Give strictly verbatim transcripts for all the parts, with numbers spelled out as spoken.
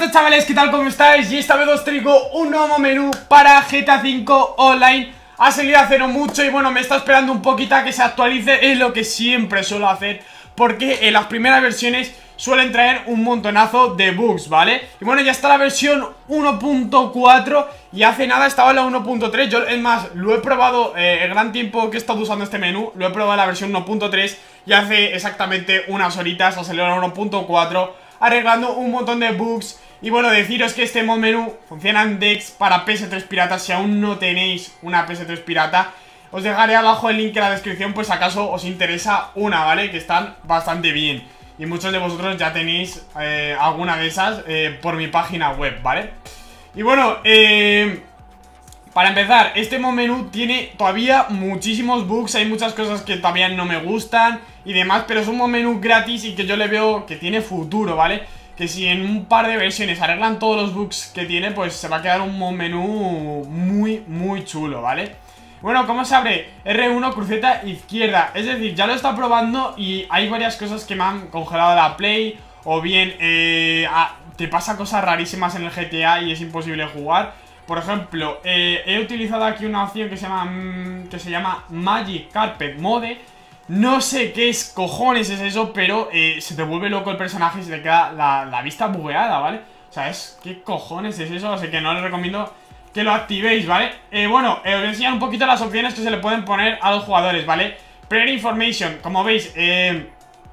Buenas chavales, ¿qué tal? ¿Cómo estáis? Y esta vez os traigo un nuevo menú para G T A cinco Online. Ha salido hace no mucho y bueno, me está esperando un poquito a que se actualice. Es lo que siempre suelo hacer, porque en las primeras versiones suelen traer un montonazo de bugs, ¿vale? Y bueno, ya está la versión uno punto cuatro y hace nada estaba en la uno punto tres. Yo, es más, lo he probado eh, el gran tiempo que he estado usando este menú. Lo he probado en la versión uno punto tres y hace exactamente unas horitas ha salido la uno punto cuatro, arreglando un montón de bugs. Y bueno, deciros que este mod menú funciona en Dex para P S tres pirata. Si aún no tenéis una P S tres pirata, os dejaré abajo el link en la descripción, pues acaso os interesa una, ¿vale? Que están bastante bien. Y muchos de vosotros ya tenéis eh, alguna de esas eh, por mi página web, ¿vale? Y bueno, eh, para empezar, este mod menú tiene todavía muchísimos bugs. Hay muchas cosas que todavía no me gustan y demás, pero es un mod menú gratis y que yo le veo que tiene futuro, ¿vale? Que si en un par de versiones arreglan todos los bugs que tiene, pues se va a quedar un mod menú muy, muy chulo, ¿vale? Bueno, ¿cómo se abre? R uno, cruceta izquierda. Es decir, ya lo he estado probando y hay varias cosas que me han congelado la Play. O bien, eh, ah, te pasa cosas rarísimas en el G T A y es imposible jugar. Por ejemplo, eh, he utilizado aquí una opción que se llama, mmm, que se llama Magic Carpet Mode. No sé qué es, cojones es eso, pero eh, se te vuelve loco el personaje y se te queda la, la vista bugueada, ¿vale? O sea, es, ¿qué cojones es eso? Así que no les recomiendo que lo activéis, ¿vale? Eh, bueno, eh, os voy a enseñar un poquito las opciones que se le pueden poner a los jugadores, ¿vale? Player Information, como veis, eh,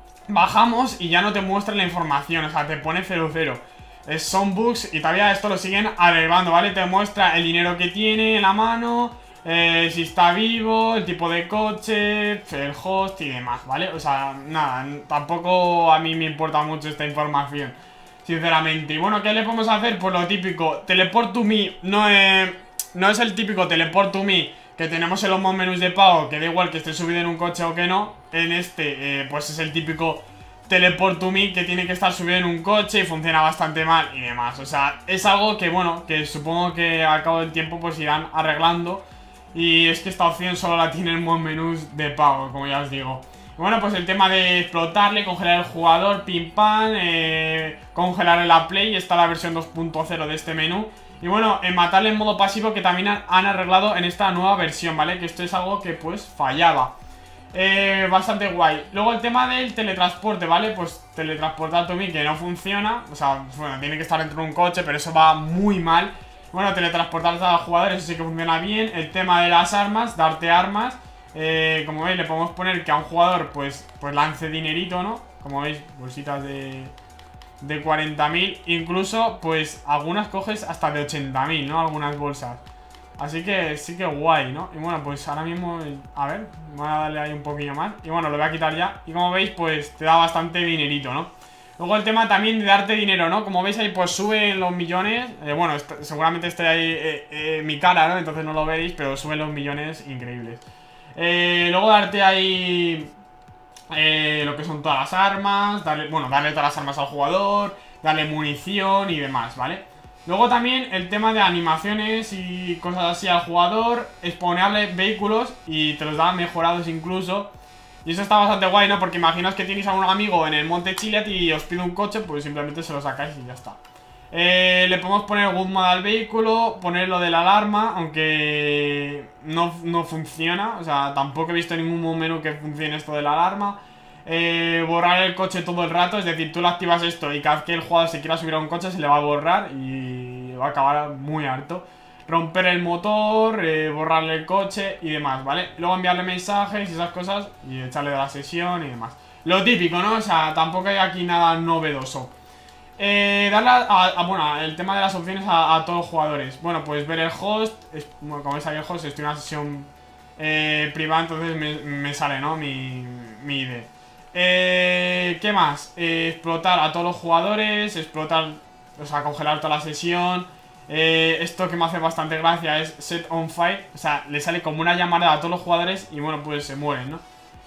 bajamos y ya no te muestra la información, o sea, te pone cero cero. Eh, son bugs y todavía esto lo siguen arreglando, ¿vale? Te muestra el dinero que tiene en la mano, eh, si está vivo, el tipo de coche, el host y demás, ¿vale? O sea, nada, tampoco a mí me importa mucho esta información, sinceramente. Y bueno, ¿qué le podemos hacer? Pues lo típico, Teleport to Me. No es, no es el típico Teleport to Me que tenemos en los mod menús de pago, que da igual que esté subido en un coche o que no. En este, eh, pues es el típico Teleport to Me que tiene que estar subido en un coche y funciona bastante mal y demás. O sea, es algo que, bueno, que supongo que al cabo del tiempo pues irán arreglando. Y es que esta opción solo la tienen mod menús de pago, como ya os digo. Bueno, pues el tema de explotarle, congelar el jugador, pim pam, eh, congelar en la Play, está la versión dos punto cero de este menú. Y bueno, en matarle en modo pasivo, que también han, han arreglado en esta nueva versión, ¿vale? Que esto es algo que pues fallaba. Eh, bastante guay. Luego el tema del teletransporte, ¿vale? Pues teletransportar to me, que no funciona. O sea, bueno, tiene que estar dentro de un coche, pero eso va muy mal. Bueno, teletransportar a los jugadores, eso sí que funciona bien. El tema de las armas, darte armas. Eh, como veis, le podemos poner que a un jugador pues, pues lance dinerito, ¿no? Como veis, bolsitas de, de cuarenta mil. Incluso, pues, algunas coges hasta de ochenta mil, ¿no? Algunas bolsas. Así que sí que guay, ¿no? Y bueno, pues ahora mismo, a ver, voy a darle ahí un poquillo más. Y bueno, lo voy a quitar ya. Y como veis, pues te da bastante dinerito, ¿no? Luego el tema también de darte dinero, ¿no? Como veis ahí, pues suben los millones. eh, Bueno, seguramente esté ahí eh, eh, mi cara, ¿no? Entonces no lo veis, pero suben los millones increíbles. Eh, luego darte ahí eh, lo que son todas las armas, darle, bueno, darle todas las armas al jugador, darle munición y demás, ¿vale? Luego también el tema de animaciones y cosas así al jugador, exponerle vehículos y te los da mejorados incluso. Y eso está bastante guay, ¿no? Porque imaginaos que tenéis a un amigo en el Monte Chiliad y os pide un coche, pues simplemente se lo sacáis y ya está. Eh, le podemos poner good mode al vehículo, poner lo de la alarma, aunque no, no funciona. O sea, tampoco he visto ningún mod menú que funcione esto de la alarma. eh, Borrar el coche todo el rato, es decir, tú le activas esto y cada vez que el jugador se quiera subir a un coche se le va a borrar y va a acabar muy harto. Romper el motor, eh, borrarle el coche y demás, ¿vale? Luego enviarle mensajes y esas cosas y echarle de la sesión y demás. Lo típico, ¿no? O sea, tampoco hay aquí nada novedoso. Eh, darle a, a, a, bueno, el tema de las opciones a, a todos los jugadores. Bueno, pues ver el host, es, bueno, como veis ahí el host, estoy en una sesión eh, privada, entonces me, me sale, ¿no? Mi, mi I D. Eh, ¿Qué más? Eh, explotar a todos los jugadores, explotar, o sea, congelar toda la sesión. eh, Esto que me hace bastante gracia es set on fire, o sea, le sale como una llamada a todos los jugadores y bueno, pues se mueren, ¿no?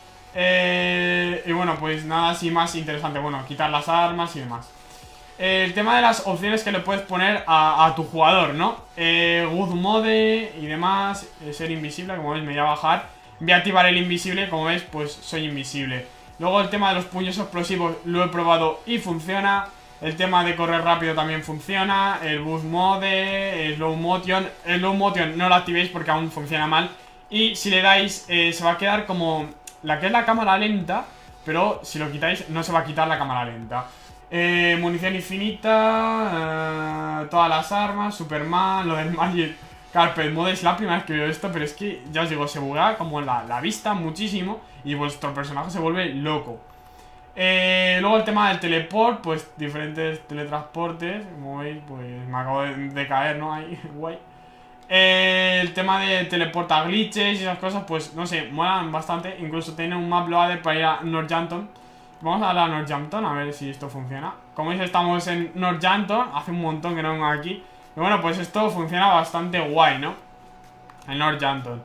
Eh, y bueno, pues nada así más interesante, bueno, quitar las armas y demás. El tema de las opciones que le puedes poner a, a tu jugador, ¿no? Eh, good mode y demás, eh, ser invisible, como veis me voy a bajar. Voy a activar el invisible, como veis pues soy invisible. Luego el tema de los puños explosivos lo he probado y funciona. El tema de correr rápido también funciona. El boost mode, el slow motion. El slow motion no lo activéis porque aún funciona mal. Y si le dais, eh, se va a quedar como la que es la cámara lenta, pero si lo quitáis no se va a quitar la cámara lenta. eh, Munición infinita, eh, todas las armas, Superman, lo del Magic Carpet Mode. Es la primera vez que veo esto, pero es que ya os digo, se buguea como la, la vista muchísimo y vuestro personaje se vuelve loco. Eh, luego el tema del teleport, pues diferentes teletransportes. Como veis, pues me acabo de, de caer, ¿no? Ahí, guay. Eh, el tema de teleporta glitches y esas cosas, pues no sé, molan bastante. Incluso tiene un map loader para ir a Northampton. Vamos a darle a Northampton a ver si esto funciona. Como veis, estamos en Northampton. Hace un montón que no vengo aquí. Y bueno, pues esto funciona bastante guay, ¿no? En Northampton.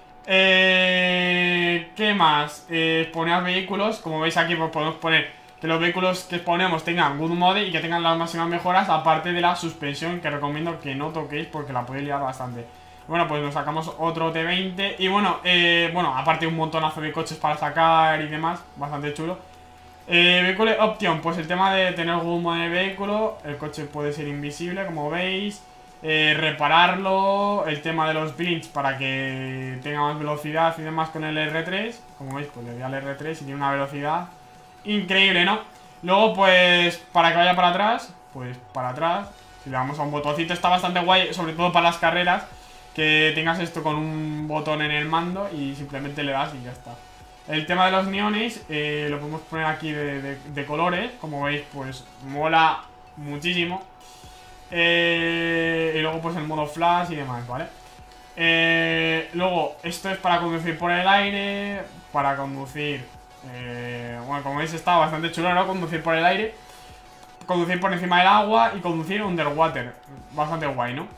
Eh, ¿Qué más? Eh, poner vehículos. Como veis aquí, pues podemos poner que los vehículos que ponemos tengan good mode y que tengan las máximas mejoras, aparte de la suspensión, que recomiendo que no toquéis porque la podéis liar bastante. Bueno, pues nos sacamos otro T veinte. Y bueno, eh, bueno, aparte un montonazo de coches para sacar y demás. Bastante chulo. eh, Vehículo option, pues el tema de tener good mode en el vehículo. El coche puede ser invisible, como veis. Eh, repararlo, el tema de los blinks para que tenga más velocidad y demás con el R tres. Como veis, pues le doy al R tres y tiene una velocidad increíble, ¿no? Luego, pues, para que vaya para atrás, pues para atrás. Si le damos a un botoncito, está bastante guay, sobre todo para las carreras, que tengas esto con un botón en el mando y simplemente le das y ya está. El tema de los neones, eh, lo podemos poner aquí de, de, de colores. Como veis, pues mola muchísimo. Eh, y luego pues el modo flash y demás, ¿vale? Eh, luego, esto es para conducir por el aire. Para conducir eh, bueno, como veis está bastante chulo, ¿no? Conducir por el aire, conducir por encima del agua y conducir underwater. Bastante guay, ¿no?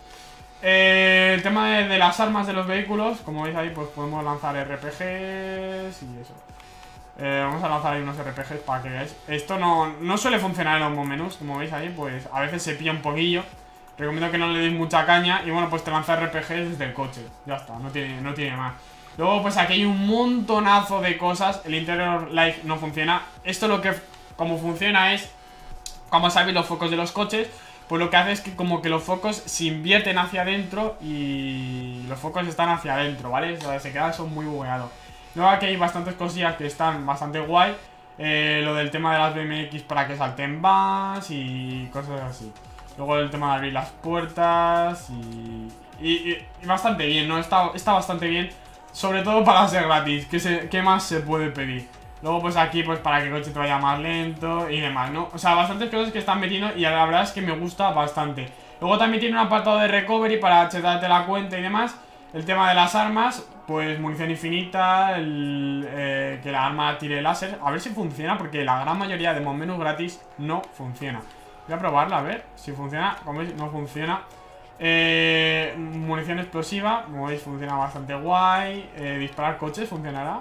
Eh, el tema de, de las armas de los vehículos. Como veis ahí, pues podemos lanzar R P Gs y eso. Eh, vamos a lanzar ahí unos R P Gs para que veáis. Esto no, no suele funcionar en los menús. Como veis ahí, pues a veces se pilla un poquillo. Recomiendo que no le deis mucha caña. Y bueno, pues te lanza R P Gs desde el coche. Ya está, no tiene, no tiene más. Luego pues aquí hay un montonazo de cosas. El interior light no funciona. Esto lo que, como funciona es, como sabéis, los focos de los coches. Pues lo que hace es que como que los focos se invierten hacia adentro y los focos están hacia adentro, ¿vale? O sea, se quedan, son muy bugueados. Luego aquí hay bastantes cosillas que están bastante guay. eh, Lo del tema de las B M X para que salten más y cosas así. Luego el tema de abrir las puertas y, y, y, y bastante bien, ¿no? Está, está bastante bien. Sobre todo para ser gratis. ¿Qué, se, ¿Qué más se puede pedir? Luego pues aquí pues para que el coche te vaya más lento y demás, ¿no? O sea, bastantes cosas que están metiendo y la verdad es que me gusta bastante. Luego también tiene un apartado de recovery para chetarte la cuenta y demás. El tema de las armas, pues munición infinita, el, eh, que la arma tire láser. A ver si funciona, porque la gran mayoría de menús gratis no funciona. Voy a probarla, a ver si funciona. Como veis, no funciona. eh, Munición explosiva, como veis, funciona bastante guay. eh, Disparar coches, ¿funcionará?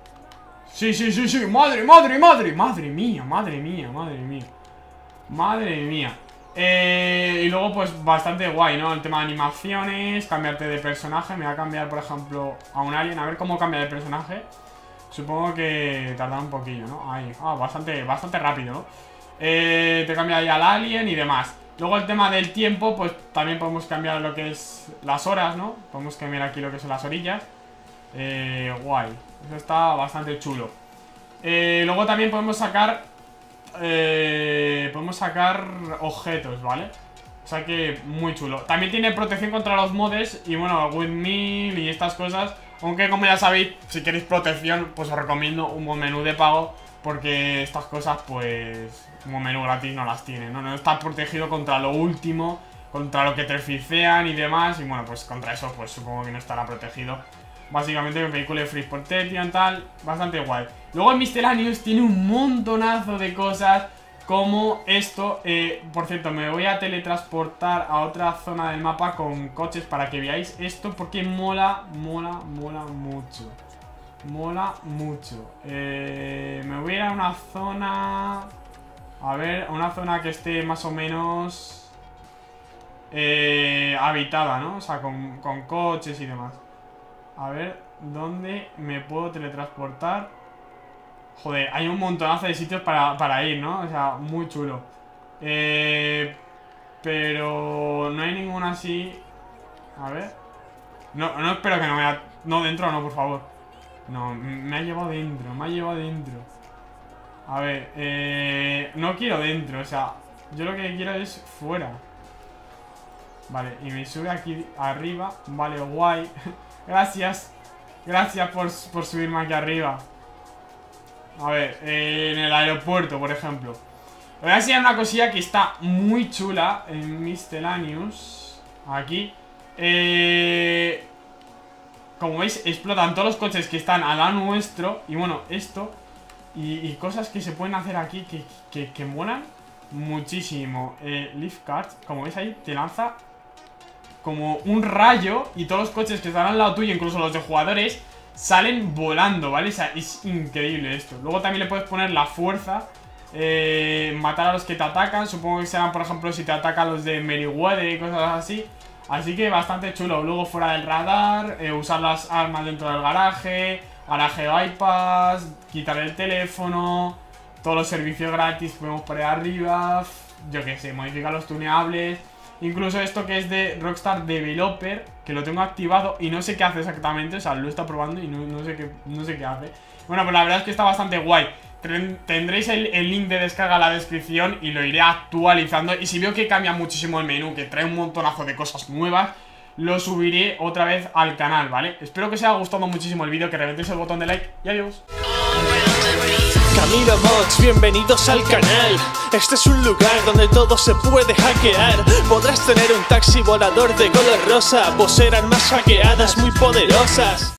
Sí, sí, sí, sí, madre, madre, madre. Madre mía, madre mía, madre mía. Madre mía. Eh, y luego pues bastante guay, ¿no? El tema de animaciones, cambiarte de personaje. Me voy a cambiar, por ejemplo, a un alien. A ver cómo cambia de personaje. Supongo que tardará un poquillo, ¿no? Ahí, ah, bastante, bastante rápido, ¿no? Eh, te cambia ahí al alien y demás. Luego el tema del tiempo, pues también podemos cambiar lo que es las horas, ¿no? Podemos cambiar aquí lo que son las orillas. Eh, guay. Eso está bastante chulo. eh, Luego también podemos sacar eh, Podemos sacar objetos, ¿vale? O sea que muy chulo. También tiene protección contra los mods y bueno, windmill y estas cosas. Aunque como ya sabéis, si queréis protección, pues os recomiendo un buen menú de pago, porque estas cosas pues como menú gratis no las tiene, ¿no? No está protegido contra lo último, contra lo que te ficean y demás. Y bueno, pues contra eso pues supongo que no estará protegido. Básicamente el vehículo de Free Protection, tal, bastante guay. Luego en Miscellaneous tiene un montonazo de cosas como esto. eh, Por cierto, me voy a teletransportar a otra zona del mapa con coches para que veáis esto, porque mola, mola, mola mucho. Mola mucho. eh, Me voy a ir a una zona... A ver, a una zona que esté más o menos eh, habitada, ¿no? O sea, con, con coches y demás. A ver, ¿dónde me puedo teletransportar? Joder, hay un montonazo de sitios para, para ir, ¿no? O sea, muy chulo. Eh, pero no hay ninguna así. A ver. No, no espero que no vea. No, dentro no, por favor. No, me ha llevado dentro, me ha llevado dentro. A ver, eh, no quiero dentro, o sea, yo lo que quiero es fuera. Vale, y me sube aquí arriba. Vale, guay. Gracias. Gracias por, por subirme aquí arriba. A ver, eh, en el aeropuerto, por ejemplo. Voy a enseñar una cosilla que está muy chula en Miscellaneous. Aquí. Eh, como veis, explotan todos los coches que están al lado nuestro. Y bueno, esto y, y cosas que se pueden hacer aquí que, que, que molan muchísimo. eh, Leaf Cards, como veis ahí, te lanza como un rayo. Y todos los coches que están al lado tuyo, incluso los de jugadores, salen volando, ¿vale? O sea, es increíble esto. Luego también le puedes poner la fuerza, eh, matar a los que te atacan. Supongo que serán, por ejemplo, si te atacan los de Meriwether y cosas así. Así que bastante chulo. Luego fuera del radar, eh, usar las armas dentro del garaje, garaje bypass, quitar el teléfono, todos los servicios gratis podemos poner arriba. Yo qué sé, modificar los tuneables. Incluso esto que es de Rockstar Developer, que lo tengo activado y no sé qué hace exactamente. O sea, lo he estado probando y no, no, sé, qué, no sé qué hace. Bueno, pues la verdad es que está bastante guay. Tendréis el, el link de descarga en la descripción y lo iré actualizando. Y si veo que cambia muchísimo el menú, que trae un montonazo de cosas nuevas, lo subiré otra vez al canal, ¿vale? Espero que os haya gustado muchísimo el vídeo, que reventéis el botón de like y adiós. Camilo Mods, bienvenidos al canal. Este es un lugar donde todo se puede hackear. Podrás tener un taxi volador de color rosa, poseer armas hackeadas muy poderosas.